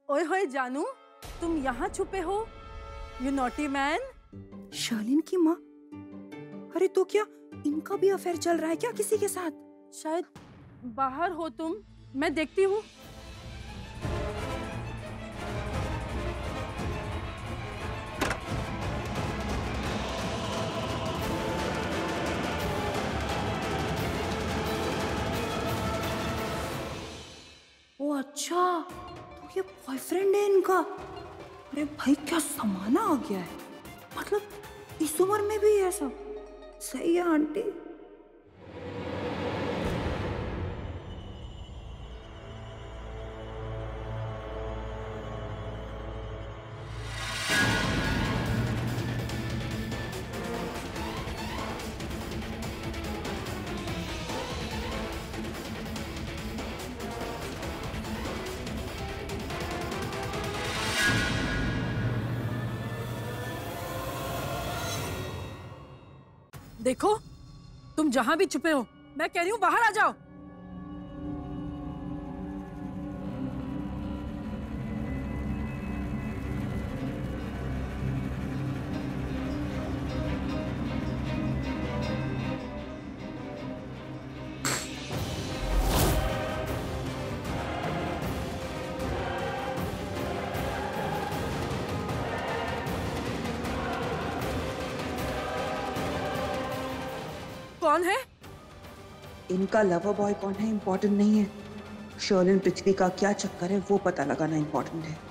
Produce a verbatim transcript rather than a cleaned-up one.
ओए होए जानू, तुम यहाँ छुपे हो? You naughty man. शर्लिन की माँ? अरे तो क्या इनका भी अफेयर चल रहा है क्या किसी के साथ? शायद बाहर हो तुम, मैं देखती हूँ। ओ अच्छा, तो ये बॉयफ्रेंड है इनका। अरे भाई क्या जमाना आ गया है, मतलब इस उम्र में भी ये सब सही है आंटी। देखो, तुम जहां भी छुपे हो, मैं कह रही हूँ बाहर आ जाओ। कौन है? इनका लवर बॉय कौन है इम्पोर्टेंट नहीं है, शर्लिन पृथ्वी का क्या चक्कर है वो पता लगाना इम्पोर्टेंट है।